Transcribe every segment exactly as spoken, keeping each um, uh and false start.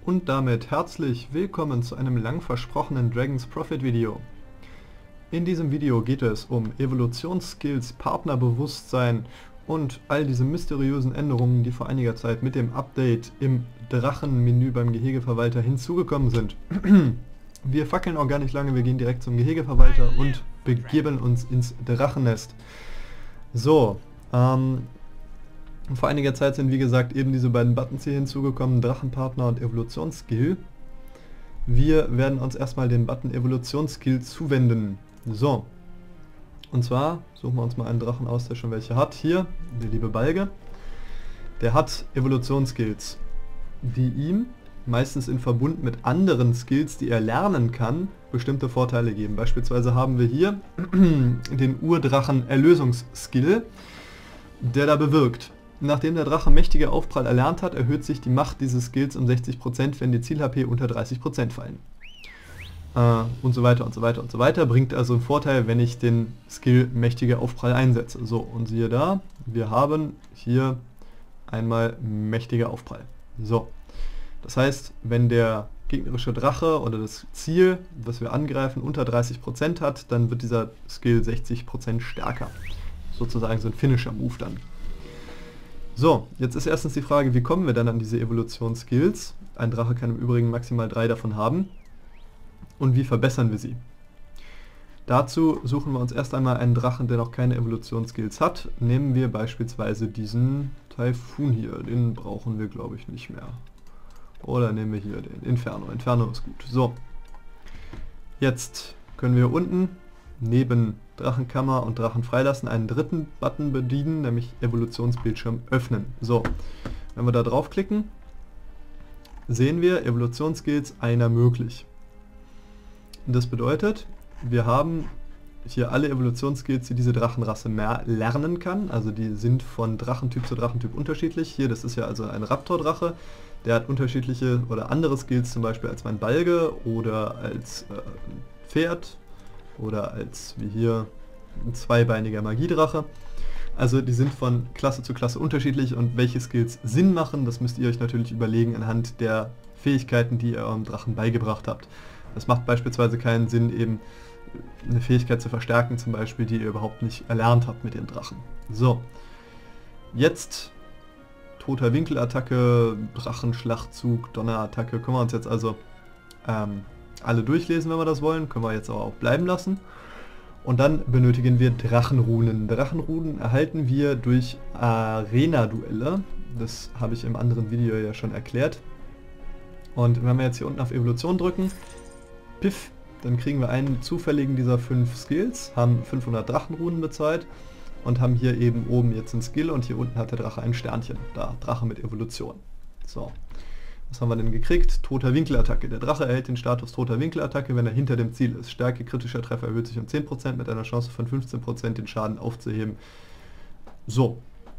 Und damit herzlich willkommen zu einem lang versprochenen Dragon's Prophet Video. In diesem Video geht es um Evolutionsskills, Partnerbewusstsein und all diese mysteriösen Änderungen, die vor einiger Zeit mit dem Update im Drachenmenü beim Gehegeverwalter hinzugekommen sind. Wir fackeln auch gar nicht lange, wir gehen direkt zum Gehegeverwalter und begeben uns ins Drachennest. So, ähm... vor einiger Zeit sind wie gesagt eben diese beiden Buttons hier hinzugekommen, Drachenpartner und Evolutionsskill. Wir werden uns erstmal den Button Evolutionsskill zuwenden. So, und zwar suchen wir uns mal einen Drachen aus, der schon welche hat. Hier, der liebe Balge. Der hat Evolutionsskills, die ihm meistens in Verbund mit anderen Skills, die er lernen kann, bestimmte Vorteile geben. Beispielsweise haben wir hier den Urdrachen Erlösungsskill, der da bewirkt: nachdem der Drache mächtige Aufprall erlernt hat, erhöht sich die Macht dieses Skills um sechzig Prozent, wenn die Ziel-H P unter dreißig Prozent fallen. Äh, und so weiter und so weiter und so weiter. Bringt also einen Vorteil, wenn ich den Skill mächtige Aufprall einsetze. So, und siehe da, wir haben hier einmal mächtiger Aufprall. So, das heißt, wenn der gegnerische Drache oder das Ziel, was wir angreifen, unter dreißig Prozent hat, dann wird dieser Skill sechzig Prozent stärker. Sozusagen so ein Finisher-Move dann. So, jetzt ist erstens die Frage, wie kommen wir dann an diese Evolutionsskills? Ein Drache kann im Übrigen maximal drei davon haben. Und wie verbessern wir sie? Dazu suchen wir uns erst einmal einen Drachen, der noch keine Evolutionsskills hat. Nehmen wir beispielsweise diesen Taifun hier, den brauchen wir glaube ich nicht mehr. Oder nehmen wir hier den Inferno, Inferno ist gut. So, jetzt können wir unten neben Drachenkammer und Drachen freilassen einen dritten Button bedienen, nämlich Evolutionsbildschirm öffnen. So, wenn wir da draufklicken, sehen wir Evolutionsskills einer möglich. Und das bedeutet, wir haben hier alle Evolutionsskills, die diese Drachenrasse mehr lernen kann. Also die sind von Drachentyp zu Drachentyp unterschiedlich. Hier, das ist ja also ein Raptor-Drache. Der hat unterschiedliche oder andere Skills, zum Beispiel als mein Balge oder als äh, Pferd. Oder als, wie hier, ein zweibeiniger Magiedrache. Also die sind von Klasse zu Klasse unterschiedlich und welche Skills Sinn machen, das müsst ihr euch natürlich überlegen anhand der Fähigkeiten, die ihr eurem Drachen beigebracht habt. Es macht beispielsweise keinen Sinn, eben eine Fähigkeit zu verstärken, zum Beispiel, die ihr überhaupt nicht erlernt habt mit den Drachen. So, jetzt toter Winkelattacke, Drachenschlachtzug, Donnerattacke, können wir uns jetzt also ähm, alle durchlesen, wenn wir das wollen, können wir jetzt aber auch bleiben lassen. Und dann benötigen wir Drachenrunen. Drachenrunen erhalten wir durch Arena-Duelle. Das habe ich im anderen Video ja schon erklärt. Und wenn wir jetzt hier unten auf Evolution drücken, piff, dann kriegen wir einen zufälligen dieser fünf Skills, haben fünfhundert Drachenrunen bezahlt und haben hier eben oben jetzt einen Skill und hier unten hat der Drache ein Sternchen. Da, Drache mit Evolution. So. Was haben wir denn gekriegt? Toter Winkelattacke. Der Drache erhält den Status Toter Winkelattacke, wenn er hinter dem Ziel ist. Stärke kritischer Treffer erhöht sich um zehn Prozent mit einer Chance von fünfzehn Prozent den Schaden aufzuheben. So.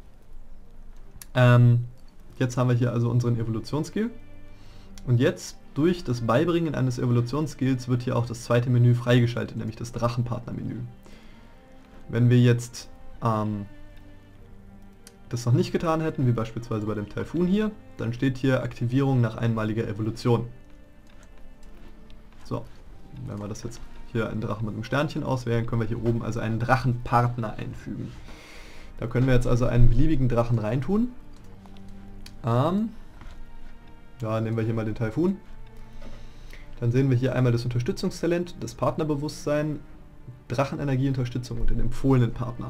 Ähm, jetzt haben wir hier also unseren Evolutionsskill. Und jetzt, durch das Beibringen eines Evolutionsskills, wird hier auch das zweite Menü freigeschaltet, nämlich das Drachenpartner-Menü. Wenn wir jetzt ähm, das noch nicht getan hätten, wie beispielsweise bei dem Taifun hier, dann steht hier Aktivierung nach einmaliger Evolution. So, wenn wir das jetzt hier einen Drachen mit einem Sternchen auswählen, können wir hier oben also einen Drachenpartner einfügen. Da können wir jetzt also einen beliebigen Drachen reintun. Ähm, ja, nehmen wir hier mal den Taifun. Dann sehen wir hier einmal das Unterstützungstalent, das Partnerbewusstsein, Drachenenergieunterstützung und den empfohlenen Partner.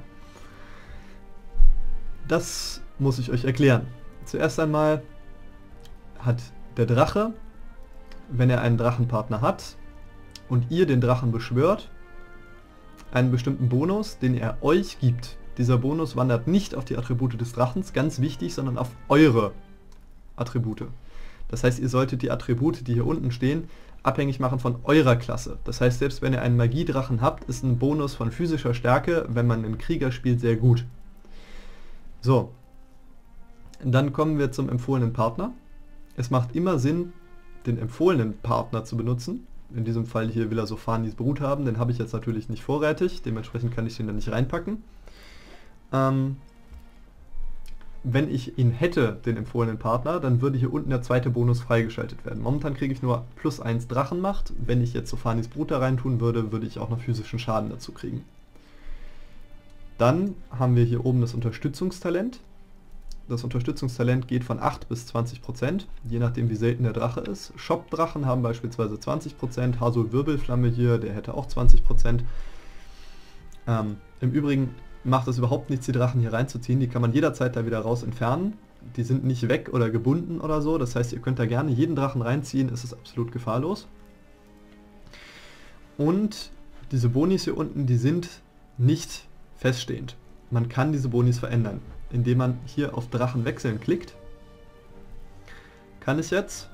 Das muss ich euch erklären. Zuerst einmal hat der Drache, wenn er einen Drachenpartner hat und ihr den Drachen beschwört, einen bestimmten Bonus, den er euch gibt. Dieser Bonus wandert nicht auf die Attribute des Drachens, ganz wichtig, sondern auf eure Attribute. Das heißt, ihr solltet die Attribute, die hier unten stehen, abhängig machen von eurer Klasse. Das heißt, selbst wenn ihr einen Magiedrachen habt, ist ein Bonus von physischer Stärke, wenn man einen Krieger spielt, sehr gut. So, dann kommen wir zum empfohlenen Partner. Es macht immer Sinn, den empfohlenen Partner zu benutzen. In diesem Fall hier will er Sophanis Brut haben, den habe ich jetzt natürlich nicht vorrätig, dementsprechend kann ich den da nicht reinpacken. Ähm, wenn ich ihn hätte, den empfohlenen Partner, dann würde hier unten der zweite Bonus freigeschaltet werden. Momentan kriege ich nur plus eins Drachenmacht. Wenn ich jetzt Sophanis Brut da rein tun würde, würde ich auch noch physischen Schaden dazu kriegen. Dann haben wir hier oben das Unterstützungstalent. Das Unterstützungstalent geht von acht bis zwanzig Prozent, je nachdem wie selten der Drache ist. Shop-Drachen haben beispielsweise zwanzig Prozent, Hasul Wirbelflamme hier, der hätte auch zwanzig Prozent. Ähm, Im Übrigen macht es überhaupt nichts, die Drachen hier reinzuziehen, die kann man jederzeit da wieder raus entfernen. Die sind nicht weg oder gebunden oder so, das heißt, ihr könnt da gerne jeden Drachen reinziehen, es ist absolut gefahrlos. Und diese Bonis hier unten, die sind nicht feststehend. Man kann diese Bonis verändern, indem man hier auf Drachen wechseln klickt. Kann ich jetzt,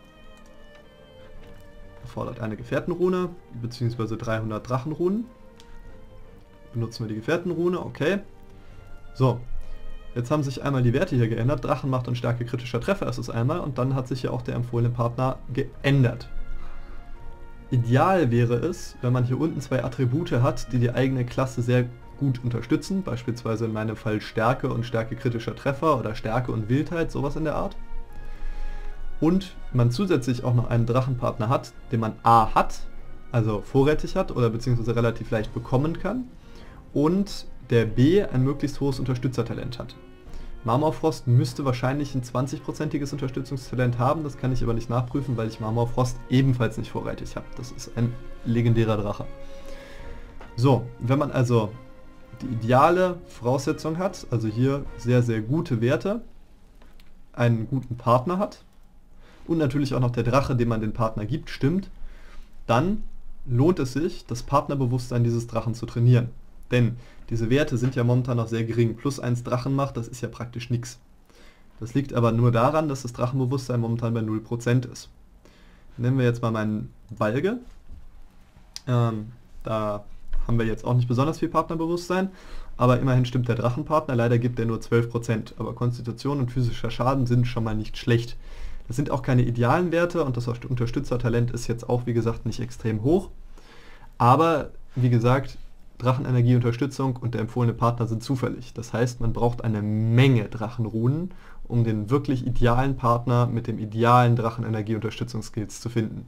erfordert eine Gefährtenrune, beziehungsweise dreihundert Drachenrunen. Benutzen wir die Gefährtenrune, okay. So, jetzt haben sich einmal die Werte hier geändert. Drachenmacht und Stärke kritischer Treffer ist es einmal und dann hat sich ja auch der empfohlene Partner geändert. Ideal wäre es, wenn man hier unten zwei Attribute hat, die die eigene Klasse sehr gut unterstützen, beispielsweise in meinem Fall Stärke und Stärke kritischer Treffer oder Stärke und Wildheit, sowas in der Art. Und man zusätzlich auch noch einen Drachenpartner hat, den man A hat, also vorrätig hat oder beziehungsweise relativ leicht bekommen kann, und der B ein möglichst hohes Unterstützertalent hat. Marmorfrost müsste wahrscheinlich ein zwanzig-prozentiges Unterstützungstalent haben, das kann ich aber nicht nachprüfen, weil ich Marmorfrost ebenfalls nicht vorrätig habe. Das ist ein legendärer Drache. So, wenn man also die ideale Voraussetzung hat, also hier sehr, sehr gute Werte, einen guten Partner hat und natürlich auch noch der Drache, dem man den Partner gibt, stimmt, dann lohnt es sich, das Partnerbewusstsein dieses Drachen zu trainieren. Denn diese Werte sind ja momentan noch sehr gering. Plus eins Drachenmacht, das ist ja praktisch nichts. Das liegt aber nur daran, dass das Drachenbewusstsein momentan bei null Prozent ist. Nehmen wir jetzt mal meinen Balge. Ähm, da haben wir jetzt auch nicht besonders viel Partnerbewusstsein, aber immerhin stimmt der Drachenpartner. Leider gibt er nur zwölf Prozent, aber Konstitution und physischer Schaden sind schon mal nicht schlecht. Das sind auch keine idealen Werte und das Unterstützertalent ist jetzt auch, wie gesagt, nicht extrem hoch. Aber, wie gesagt, Drachenenergie-Unterstützung und der empfohlene Partner sind zufällig. Das heißt, man braucht eine Menge Drachenrunen, um den wirklich idealen Partner mit dem idealen Drachenenergie-Unterstützungsskills zu finden.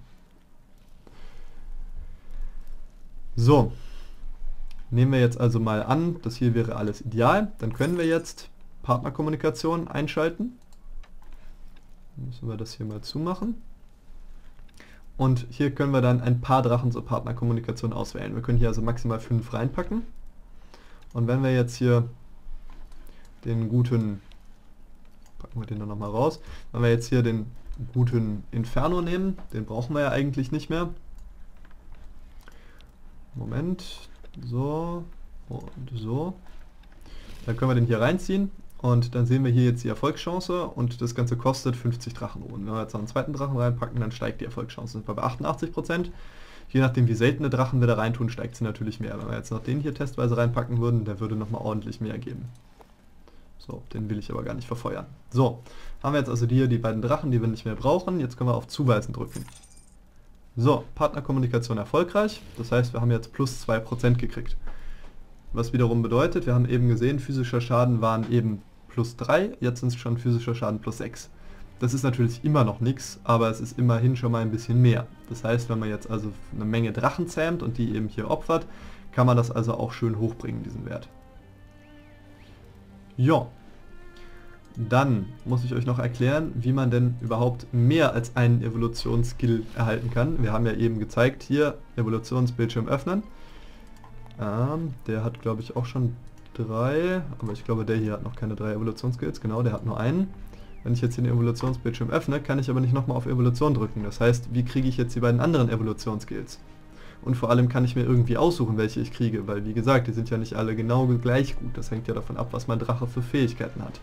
So, nehmen wir jetzt also mal an, das hier wäre alles ideal. Dann können wir jetzt Partnerkommunikation einschalten. Dann müssen wir das hier mal zumachen. Und hier können wir dann ein paar Drachen zur Partnerkommunikation auswählen. Wir können hier also maximal fünf reinpacken. Und wenn wir jetzt hier den guten, packen wir den dann nochmal raus, wenn wir jetzt hier den guten Inferno nehmen, den brauchen wir ja eigentlich nicht mehr. Moment, so und so. Dann können wir den hier reinziehen. Und dann sehen wir hier jetzt die Erfolgschance und das Ganze kostet fünfzig Drachenrunen. Wenn wir jetzt noch einen zweiten Drachen reinpacken, dann steigt die Erfolgschance. Sind wir bei achtundachtzig Prozent. Je nachdem wie seltene Drachen wir da reintun, steigt sie natürlich mehr. Wenn wir jetzt noch den hier testweise reinpacken würden, der würde nochmal ordentlich mehr geben. So, den will ich aber gar nicht verfeuern. So, haben wir jetzt also hier die beiden Drachen, die wir nicht mehr brauchen. Jetzt können wir auf Zuweisen drücken. So, Partnerkommunikation erfolgreich. Das heißt, wir haben jetzt plus zwei Prozent gekriegt. Was wiederum bedeutet, wir haben eben gesehen, physischer Schaden waren eben plus drei, jetzt sind es schon physischer Schaden plus sechs. Das ist natürlich immer noch nichts, aber es ist immerhin schon mal ein bisschen mehr. Das heißt, wenn man jetzt also eine Menge Drachen zähmt und die eben hier opfert, kann man das also auch schön hochbringen, diesen Wert. Ja, dann muss ich euch noch erklären, wie man denn überhaupt mehr als einen Evolutionsskill erhalten kann. Wir haben ja eben gezeigt, hier Evolutionsbildschirm öffnen. Ähm, der hat glaube ich auch schon drei, aber ich glaube der hier hat noch keine drei Evolutionsskills, genau, der hat nur einen. Wenn ich jetzt hier den Evolutionsbildschirm öffne, kann ich aber nicht nochmal auf Evolution drücken. Das heißt, wie kriege ich jetzt die beiden anderen Evolutionsskills? Und vor allem kann ich mir irgendwie aussuchen, welche ich kriege, weil wie gesagt, die sind ja nicht alle genau gleich gut. Das hängt ja davon ab, was mein Drache für Fähigkeiten hat.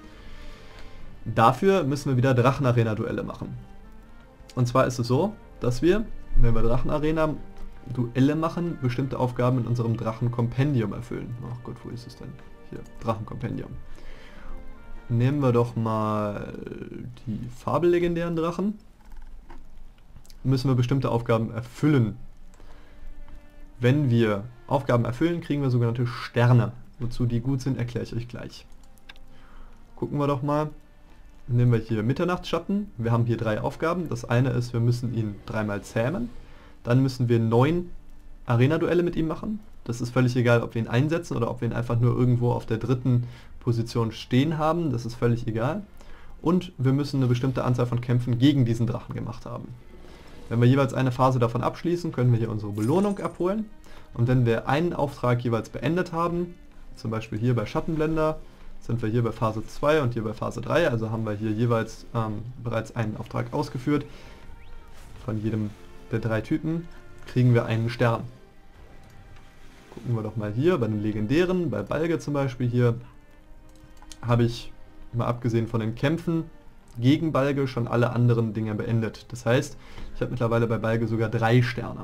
Dafür müssen wir wieder Drachenarena-Duelle machen. Und zwar ist es so, dass wir, wenn wir Drachenarena Duelle machen, bestimmte Aufgaben in unserem Drachenkompendium erfüllen. Ach Gott, wo ist es denn? Hier, Drachenkompendium. Nehmen wir doch mal die fabellegendären Drachen. Müssen wir bestimmte Aufgaben erfüllen. Wenn wir Aufgaben erfüllen, kriegen wir sogenannte Sterne. Wozu die gut sind, erkläre ich euch gleich. Gucken wir doch mal. Nehmen wir hier Mitternachtsschatten. Wir haben hier drei Aufgaben. Das eine ist, wir müssen ihn dreimal zähmen. Dann müssen wir neun Arena-Duelle mit ihm machen. Das ist völlig egal, ob wir ihn einsetzen oder ob wir ihn einfach nur irgendwo auf der dritten Position stehen haben. Das ist völlig egal. Und wir müssen eine bestimmte Anzahl von Kämpfen gegen diesen Drachen gemacht haben. Wenn wir jeweils eine Phase davon abschließen, können wir hier unsere Belohnung abholen. Und wenn wir einen Auftrag jeweils beendet haben, zum Beispiel hier bei Schattenblender, sind wir hier bei Phase zwei und hier bei Phase drei, also haben wir hier jeweils ähm, bereits einen Auftrag ausgeführt. Von jedem der drei Typen kriegen wir einen Stern. Gucken wir doch mal hier bei den legendären, bei Balge zum Beispiel hier, habe ich, mal abgesehen von den Kämpfen, gegen Balge schon alle anderen Dinge beendet. Das heißt, ich habe mittlerweile bei Balge sogar drei Sterne.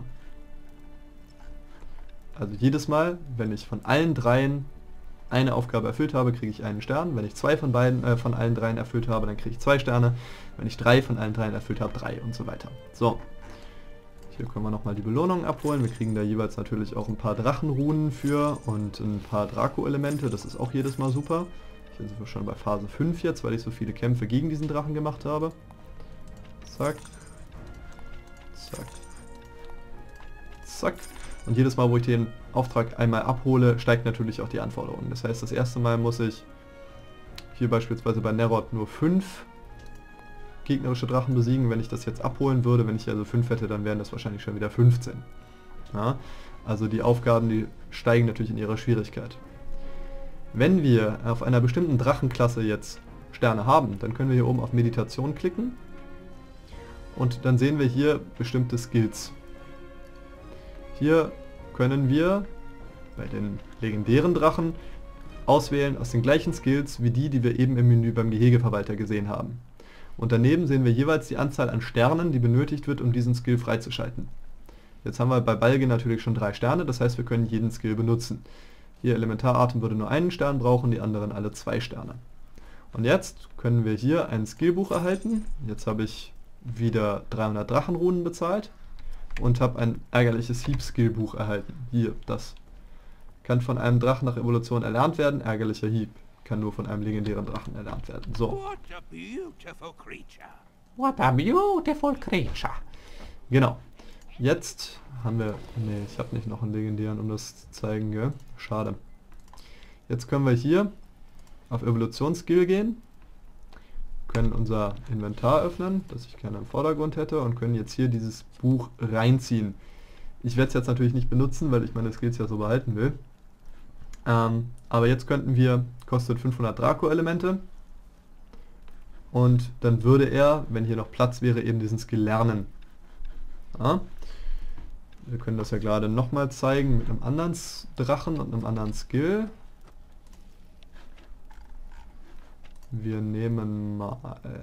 Also jedes Mal, wenn ich von allen dreien eine Aufgabe erfüllt habe, kriege ich einen Stern. Wenn ich zwei von beiden äh, von allen dreien erfüllt habe, dann kriege ich zwei Sterne. Wenn ich drei von allen dreien erfüllt habe, drei und so weiter. So. Hier können wir nochmal die Belohnung abholen. Wir kriegen da jeweils natürlich auch ein paar Drachenrunen für und ein paar Draco-Elemente. Das ist auch jedes Mal super. Hier sind wir schon bei Phase fünf jetzt, weil ich so viele Kämpfe gegen diesen Drachen gemacht habe. Zack. Zack. Zack. Und jedes Mal, wo ich den Auftrag einmal abhole, steigt natürlich auch die Anforderung. Das heißt, das erste Mal muss ich hier beispielsweise bei Nerod nur fünf gegnerische Drachen besiegen. Wenn ich das jetzt abholen würde, wenn ich also fünf hätte, dann wären das wahrscheinlich schon wieder fünfzehn. Ja? Also die Aufgaben, die steigen natürlich in ihrer Schwierigkeit. Wenn wir auf einer bestimmten Drachenklasse jetzt Sterne haben, dann können wir hier oben auf Meditation klicken und dann sehen wir hier bestimmte Skills. Hier können wir bei den legendären Drachen auswählen aus den gleichen Skills wie die, die wir eben im Menü beim Gehegeverwalter gesehen haben. Und daneben sehen wir jeweils die Anzahl an Sternen, die benötigt wird, um diesen Skill freizuschalten. Jetzt haben wir bei Balge natürlich schon drei Sterne, das heißt, wir können jeden Skill benutzen. Hier Elementaratem würde nur einen Stern brauchen, die anderen alle zwei Sterne. Und jetzt können wir hier ein Skillbuch erhalten. Jetzt habe ich wieder dreihundert Drachenrunen bezahlt und habe ein ärgerliches Hieb-Skillbuch erhalten. Hier, das kann von einem Drachen nach Evolution erlernt werden. Ärgerlicher Hieb kann nur von einem legendären Drachen erlernt werden. So. What a beautiful creature. What a beautiful creature. Genau. Jetzt haben wir... Ne, ich habe nicht noch einen legendären, um das zu zeigen, gell? Schade. Jetzt können wir hier auf Evolutionsskill gehen, können unser Inventar öffnen, das ich gerne im Vordergrund hätte, und können jetzt hier dieses Buch reinziehen. Ich werde es jetzt natürlich nicht benutzen, weil ich meine Skills ja so behalten will. Ähm, aber jetzt könnten wir, kostet fünfhundert Draco-Elemente, und dann würde er, wenn hier noch Platz wäre, eben diesen Skill lernen. Ja. Wir können das ja gerade nochmal zeigen mit einem anderen Drachen und einem anderen Skill. Wir nehmen mal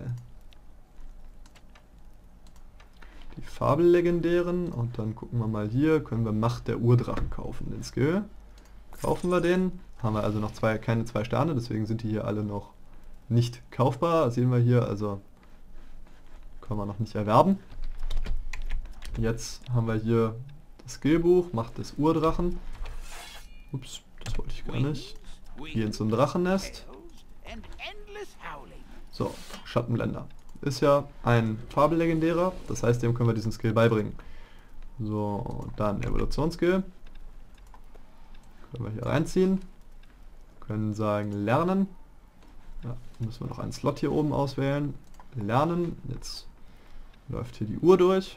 die Fabellegendären und dann gucken wir mal hier, können wir Macht der Urdrachen kaufen, den Skill. Kaufen wir den, haben wir also noch zwei, keine zwei Sterne, deswegen sind die hier alle noch nicht kaufbar. Das sehen wir hier, also können wir noch nicht erwerben. Jetzt haben wir hier das Skillbuch, Macht des Urdrachen. Ups, das wollte ich gar nicht. Gehen zum Drachennest. So, Schattenblender. Ist ja ein Fabellegendärer, das heißt, dem können wir diesen Skill beibringen. So, dann Evolutionsskill. Können wir hier reinziehen. Können sagen Lernen. Ja, müssen wir noch einen Slot hier oben auswählen. Lernen. Jetzt läuft hier die Uhr durch.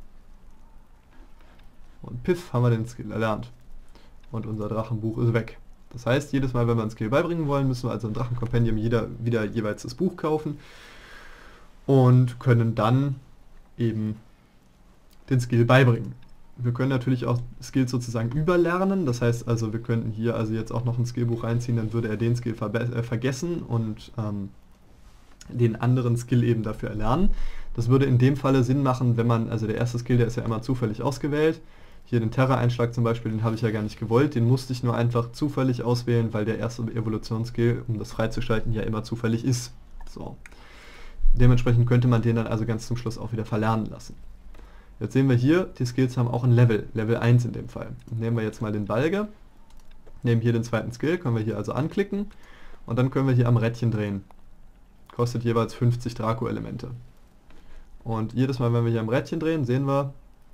Und piff, haben wir den Skill erlernt. Und unser Drachenbuch ist weg. Das heißt, jedes Mal, wenn wir einen Skill beibringen wollen, müssen wir also im Drachenkompendium jeder wieder jeweils das Buch kaufen und können dann eben den Skill beibringen. Wir können natürlich auch Skills sozusagen überlernen, das heißt also, wir könnten hier also jetzt auch noch ein Skillbuch reinziehen, dann würde er den Skill ver äh, vergessen und ähm, den anderen Skill eben dafür erlernen. Das würde in dem Falle Sinn machen, wenn man, also der erste Skill, der ist ja immer zufällig ausgewählt. Hier den Terra-Einschlag zum Beispiel, den habe ich ja gar nicht gewollt, den musste ich nur einfach zufällig auswählen, weil der erste Evolutionsskill, um das freizuschalten, ja immer zufällig ist. So. Dementsprechend könnte man den dann also ganz zum Schluss auch wieder verlernen lassen. Jetzt sehen wir hier, die Skills haben auch ein Level, Level eins in dem Fall. Nehmen wir jetzt mal den Balge, nehmen hier den zweiten Skill, können wir hier also anklicken und dann können wir hier am Rädchen drehen. kostet jeweils fünfzig Draco-Elemente. Und jedes Mal, wenn wir hier am Rädchen drehen, sehen wir,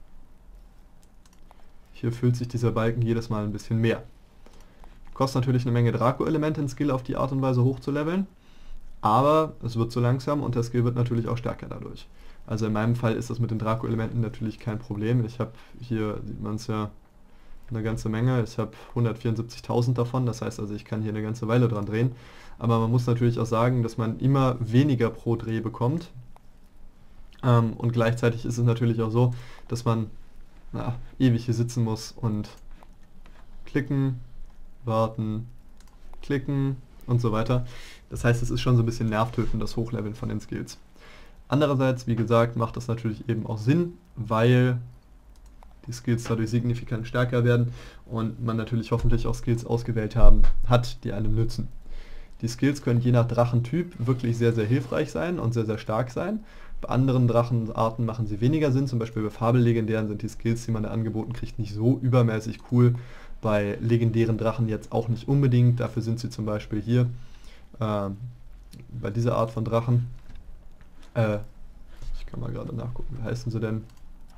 hier füllt sich dieser Balken jedes Mal ein bisschen mehr. Kostet natürlich eine Menge Draco-Elemente, den Skill auf die Art und Weise hochzuleveln, aber es wird so langsam und der Skill wird natürlich auch stärker dadurch. Also in meinem Fall ist das mit den Draco-Elementen natürlich kein Problem. Ich habe hier, sieht man es ja, eine ganze Menge. Ich habe hundertvierundsiebzigtausend davon, das heißt also, ich kann hier eine ganze Weile dran drehen. Aber man muss natürlich auch sagen, dass man immer weniger pro Dreh bekommt. Ähm, und gleichzeitig ist es natürlich auch so, dass man na, ewig hier sitzen muss und klicken, warten, klicken und so weiter. Das heißt, es ist schon so ein bisschen nervtötend, das Hochleveln von den Skills. Andererseits, wie gesagt, macht das natürlich eben auch Sinn, weil die Skills dadurch signifikant stärker werden und man natürlich hoffentlich auch Skills ausgewählt haben hat, die einem nützen. Die Skills können je nach Drachentyp wirklich sehr, sehr hilfreich sein und sehr, sehr stark sein. Bei anderen Drachenarten machen sie weniger Sinn, zum Beispiel bei Fabellegendären sind die Skills, die man da angeboten kriegt, nicht so übermäßig cool. Bei legendären Drachen jetzt auch nicht unbedingt, dafür sind sie zum Beispiel hier äh, bei dieser Art von Drachen. Äh, ich kann mal gerade nachgucken, wie heißen sie denn?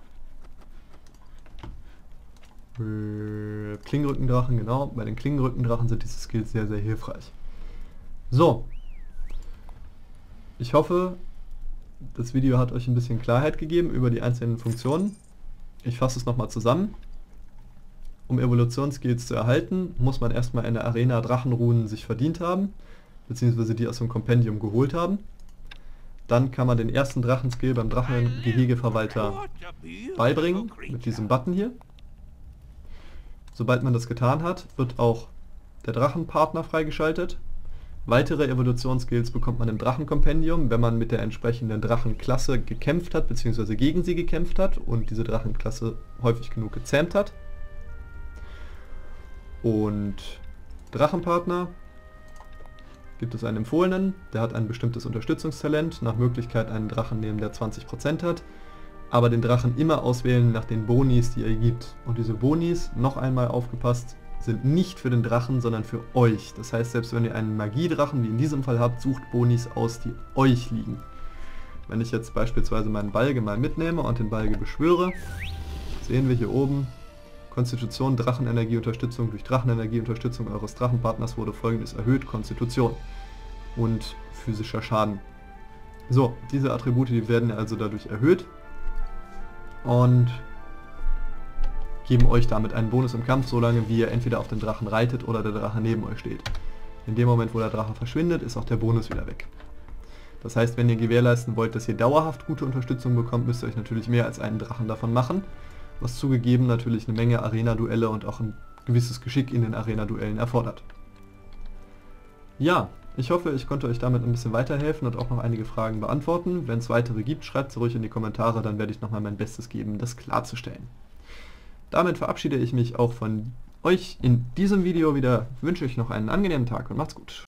Äh, Klingenrückendrachen, genau. Bei den Klingenrückendrachen sind diese Skills sehr, sehr hilfreich. So. Ich hoffe, das Video hat euch ein bisschen Klarheit gegeben über die einzelnen Funktionen. Ich fasse es nochmal zusammen. Um Evolutionsskills zu erhalten, muss man erstmal in der Arena Drachenrunen sich verdient haben, beziehungsweise die aus dem Kompendium geholt haben. Dann kann man den ersten Drachenskill beim Drachengehege-Verwalter beibringen, mit diesem Button hier. Sobald man das getan hat, wird auch der Drachenpartner freigeschaltet. Weitere Evolutionsskills bekommt man im Drachenkompendium, wenn man mit der entsprechenden Drachenklasse gekämpft hat, beziehungsweise gegen sie gekämpft hat und diese Drachenklasse häufig genug gezähmt hat. Und Drachenpartner gibt es einen empfohlenen, der hat ein bestimmtes Unterstützungstalent, nach Möglichkeit einen Drachen nehmen, der zwanzig Prozent hat, aber den Drachen immer auswählen nach den Bonis, die er gibt. Und diese Bonis, noch einmal aufgepasst, sind nicht für den Drachen, sondern für euch. Das heißt, selbst wenn ihr einen Magiedrachen, wie in diesem Fall habt, sucht Bonis aus, die euch liegen. Wenn ich jetzt beispielsweise meinen Balge mal mitnehme und den Balge beschwöre, sehen wir hier oben, Konstitution, Drachenenergieunterstützung, durch Drachenenergieunterstützung eures Drachenpartners wurde folgendes erhöht, Konstitution und physischer Schaden. So, diese Attribute, die werden also dadurch erhöht und geben euch damit einen Bonus im Kampf, solange wie ihr entweder auf den Drachen reitet oder der Drache neben euch steht. In dem Moment, wo der Drache verschwindet, ist auch der Bonus wieder weg. Das heißt, wenn ihr gewährleisten wollt, dass ihr dauerhaft gute Unterstützung bekommt, müsst ihr euch natürlich mehr als einen Drachen davon machen, was zugegeben natürlich eine Menge Arena-Duelle und auch ein gewisses Geschick in den Arena-Duellen erfordert. Ja, ich hoffe, ich konnte euch damit ein bisschen weiterhelfen und auch noch einige Fragen beantworten. Wenn es weitere gibt, schreibt sie ruhig in die Kommentare, dann werde ich nochmal mein Bestes geben, das klarzustellen. Damit verabschiede ich mich auch von euch in diesem Video wieder, wünsche euch noch einen angenehmen Tag und macht's gut.